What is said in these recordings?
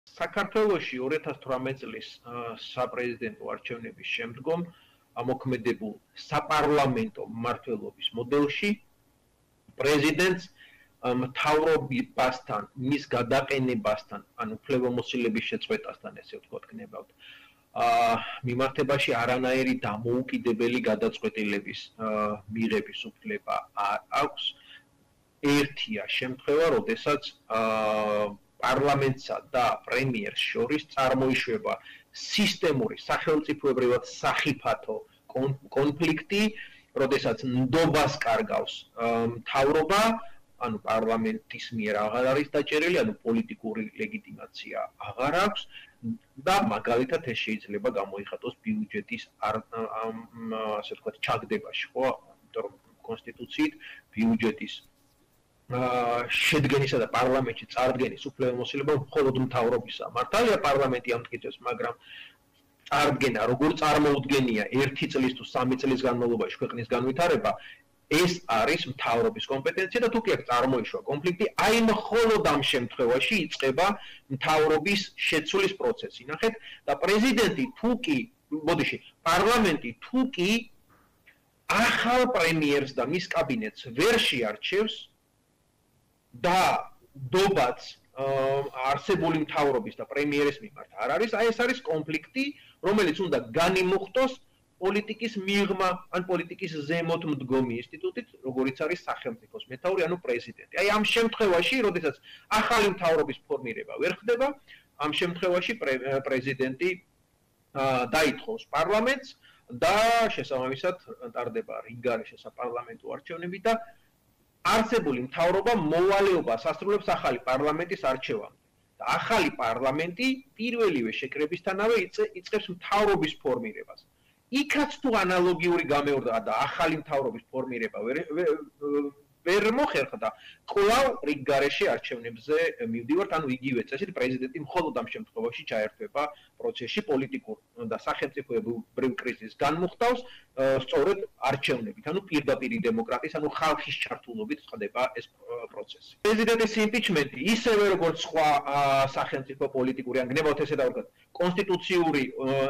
საქართველოში 2018 წლის საპრეზიდენტო არჩევნების შემდგომ მოქმედებულ საპარლამენტო მმართველობის მოდელში პრეზიდენტს მთავრობასთან, მის გადაყენებასთან, ან უფლებამოსილების შეწყვეტასთან, ესე ვთქვათ, გნებავთ, მიმართებაში არანაირი დამოუკიდებელი გადაწყვეტილების მიღების უფლება არ აქვს. ერთია შემთხვევა, როდესაც პარლამენტსა და პრემიერს შორის წარმოიშვება სისტემური სახელმწიფოებრივად სახიფათო კონფლიქტი, როდესაც ნდობას კარგავს მთავრობა, ანუ პარლამენტის მიერ აღარ არის დაჭერილი, ანუ პოლიტიკური ლეგიტიმაცია აღარ აქვს და მაგალითად ეს შეიძლება გამოიხატოს ბიუჯეტის ასე ვთქვათ ჩაგდებაში, ხო? იმიტომ რომ კონსტიტუციით ბიუჯეტის შედგენისა და პარლამენტში წარდგენის უფლებამოსილება მხოლოდ მთავრობისა. მართალია პარლამენტი ამტკიცებს, მაგრამ წარდგენა როგორ წარმოუდგენია 1 წლის თუ 3 წლის განმავლობაში ქვეყნის განვითარება, ეს არის მთავრობის კომპეტენცია და თუ კი აქ წარმოიშვა კონფლიქტი, აი მხოლოდ ამ შემთხვევაში იწყება მთავრობის შეცვლის პროცესი. ნახეთ, და პრეზიდენტი თუ კი, ბოდიში, პარლამენტი თუ კი ახალ პრემიერს და მის კაბინეტს ვერ შეარჩევს და ნდობაც არსებული მთავრობის და პრემიერის მიმართ არ არის, აი ეს არის კონფლიქტი, რომელიც უნდა განიმუხტოს პოლიტიკის მიღმა ან პოლიტიკის ზემოთ მდგომი ინსტიტუტით, როგორიც არის სახელმწიფოს მეთაური, ანუ პრეზიდენტი. აი ამ შემთხვევაში, როდესაც ახალი მთავრობის ფორმირება ვერ ხდება, ამ შემთხვევაში პრეზიდენტი დაითხოვს პარლამენტს და შესაბამისად ტარდება რიგგარეშე საპარლამენტო არჩევნები და არსებული მთავრობა მოვალეობას ასრულებს ახალი პარლამენტის არჩევამდე. და ახალი პარლამენტი პირველივე შეკრებისთანავე იწყებს მთავრობის ფორმირებას. იქაც თუ ანალოგიური გამეორდა და ახალი მთავრობის ფორმირება ვერ მოხერხდა, კვლავ რიგგარეშე არჩევნებზე მივდივართ, ანუ იგივე წესით პრეზიდენტი მხოლოდ ამ შემთხვევაში ჩაერთვება პროცესში პოლიტიკურ და სახელმწიფოებრივ კრიზისს განმუხტავს სწორედ არჩევნებით, ანუ პირდაპირი დემოკრატიის, ანუ ხალხის ჩართულობით ხდება ეს პროცესი. პრეზიდენტის იმპიჩმენტი ისევე როგორც სხვა სახელმწიფო პოლიტიკური, ან გნებავთ ესე დავუდგათ, კონსტიტუციური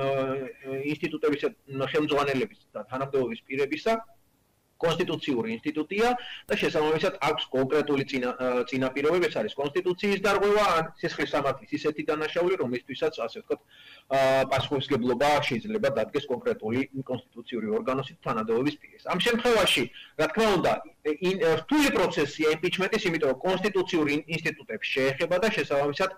ინსტიტუტების ხელმძღვანელების და თანამდებობის პირებისა კონსტიტუციური ინსტიტუტია და შესაბამისად აქვს კონკრეტული წინაპირობები, ეს არის კონსტიტუციის დარღვევა ან სისხლის სამართლის ისეთი დანაშაული, რომლისთვისაც ასე ვთქვათ, პასუხისმგებლობა შეიძლება დადგეს კონკრეტული კონსტიტუციური ორგანოსით თანამდებობის პირის. ამ შემთხვევაში, რა თქმა უნდა, რთული პროცესია იმპიჩმენტის, იმიტომ რომ კონსტიტუციური ინსტიტუტებს შეეხება და შესაბამისად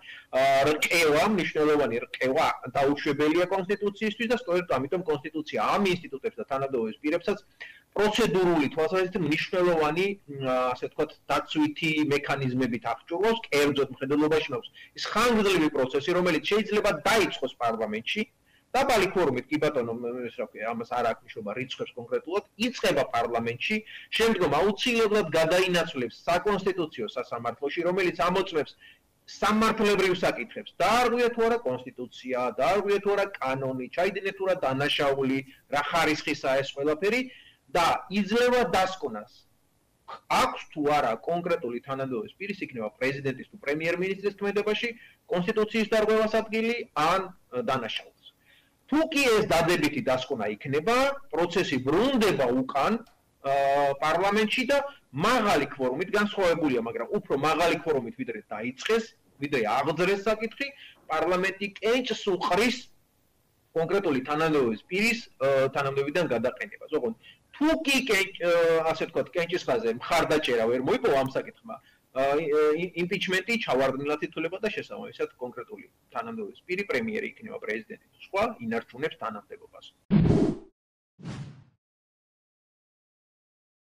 რყევა, მნიშვნელოვანი რყევა დაუშვებელია კონსტიტუციისთვის და სწორედ ამიტომ კონსტიტუცია ამ ინსტიტუტებს და თანამდებობის პირებსაც პროცედურული თვალსაზრისით მნიშვნელოვანი, ასე ვთქვათ, დაცვითი მექანიზმებით აღჭურვავს, კერძოდ მხედველობაში მაქვს ის ხანგრძლივი პროცესი, რომელიც შეიძლება დაიწყოს პარლამენტში, დაბალი ფორმით, კი ბატონო, ეს რა ქვია, ამას არ აქვს მნიშვნელობა რიცხვებს კონკრეტულად, იწყება პარლამენტში, შემდგომ აუცილებლად გადაინაცვლებს საკონსტიტუციო სასამართლოში, რომელიც ამოწმებს სამართლებრივ საკითხებს, დაარღვია თუ არა კონსტიტუცია, დაარღვია თუ არა კანონი, ჩაიდინე თუ არა დანაშაული, რა ხარისხისაა ეს ყველაფერი და იძლევა დასკვნას. აქვს თუ არა კონკრეტული თანამდებობის პირის, იქნება პრეზიდენტის თუ პრემიერ-მინისტრის ქმედებაში კონსტიტუციის დარღვევას ადგილი ან დანაშაულს. თუ კი ეს დადებითი დასკვნა იქნება, პროცესი ბრუნდება უკან პარლამენტში და მაღალი კვორუმით განსხვავებულია, მაგრამ უფრო მაღალი კვორუმით ვიდრე დაიწყეს, ვიდრე აღძრეს საკითხი, პარლამენტი კენჭს უყრის კონკრეტული თანამდებობის პირის თანამდებობიდან გადაყენებას. ოღონდ თუ კი ასე ვთქვათ, კენჭის ხაზზე მხარდაჭერა ვერ მოიპოვა ამ საკითხმა, იმპიჩმენტი ჩავარდნილად ითვლება და შესაბამისად კონკრეტული თანამდებობის პირი პრემიერი იქნება პრეზიდენტი თუ სხვა ინარჩუნებს თანამდებობას.